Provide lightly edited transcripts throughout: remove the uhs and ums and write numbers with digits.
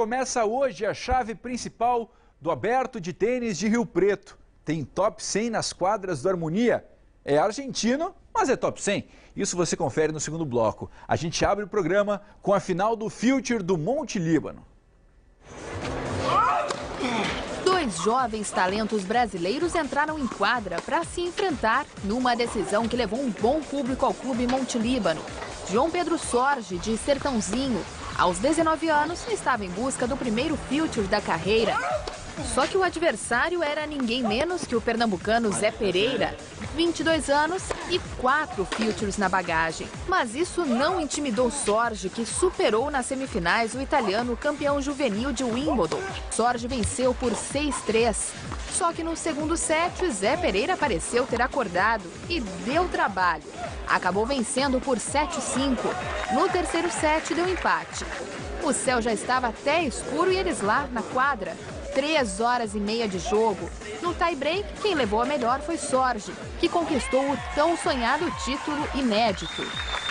começa hoje a chave principal do Aberto de Tênis de Rio Preto. Tem top 100 nas quadras do Harmonia. É argentino, mas é top 100. Isso você confere no segundo bloco. A gente abre o programa com a final do Future do Monte Líbano. Dois jovens talentos brasileiros entraram em quadra para se enfrentar numa decisão que levou um bom público ao Clube Monte Líbano. João Pedro Sorge, de Sertãozinho, aos 19 anos, estava em busca do primeiro Future da carreira. Só que o adversário era ninguém menos que o pernambucano Zé Pereira, 22 anos e 4 Futures na bagagem. Mas isso não intimidou Sorge, que superou nas semifinais o italiano campeão juvenil de Wimbledon. Sorge venceu por 6-3. Só que no segundo set, Zé Pereira pareceu ter acordado e deu trabalho. Acabou vencendo por 7-5. No terceiro set, deu empate. O céu já estava até escuro e eles lá na quadra. 3 horas e meia de jogo. No tie-break, quem levou a melhor foi Sorge, que conquistou o tão sonhado título inédito.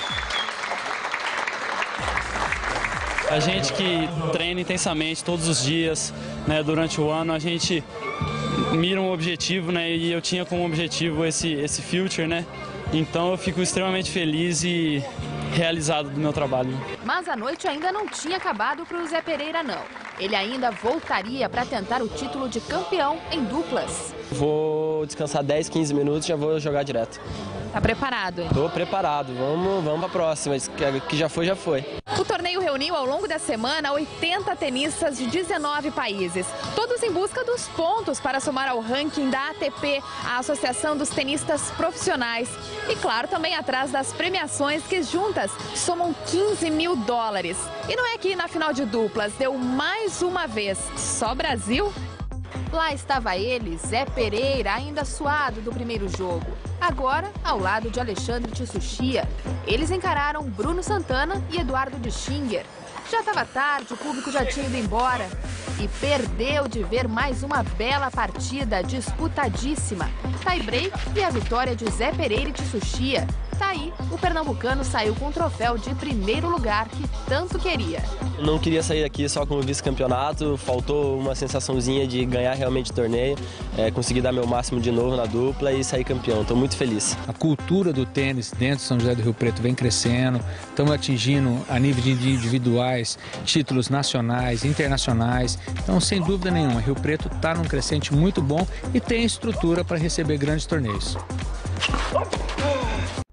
A gente que treina intensamente todos os dias, né, durante o ano, a gente mira um objetivo, né, e eu tinha como objetivo esse Future, né, então eu fico extremamente feliz e realizado do meu trabalho. Mas a noite ainda não tinha acabado para o Zé Pereira, não. Ele ainda voltaria para tentar o título de campeão em duplas. Vou descansar 10, 15 minutos e já vou jogar direto. Tá preparado, hein? Tô preparado, vamos para a próxima, que já foi, já foi. O torneio reuniu ao longo da semana 80 tenistas de 19 países, todos em busca dos pontos para somar ao ranking da ATP, a Associação dos Tenistas Profissionais. E claro, também atrás das premiações que juntas somam $15 mil. E não é que na final de duplas deu mais uma vez só Brasil? Lá estava ele, Zé Pereira, ainda suado do primeiro jogo. Agora, ao lado de Alexandre Tissuchia, eles encararam Bruno Santana e Eduardo de Schinger. Já estava tarde, o público já tinha ido embora. E perdeu de ver mais uma bela partida disputadíssima. Tie-break e a vitória de Zé Pereira e Tissuchia. Tá aí, o pernambucano saiu com o troféu de primeiro lugar que tanto queria. Não queria sair aqui só com o vice-campeonato, faltou uma sensaçãozinha de ganhar realmente o torneio, conseguir dar meu máximo de novo na dupla e sair campeão. Estou muito feliz. A cultura do tênis dentro de São José do Rio Preto vem crescendo, estamos atingindo a nível de individuais, títulos nacionais, internacionais. Então, sem dúvida nenhuma, Rio Preto está num crescente muito bom e tem estrutura para receber grandes torneios.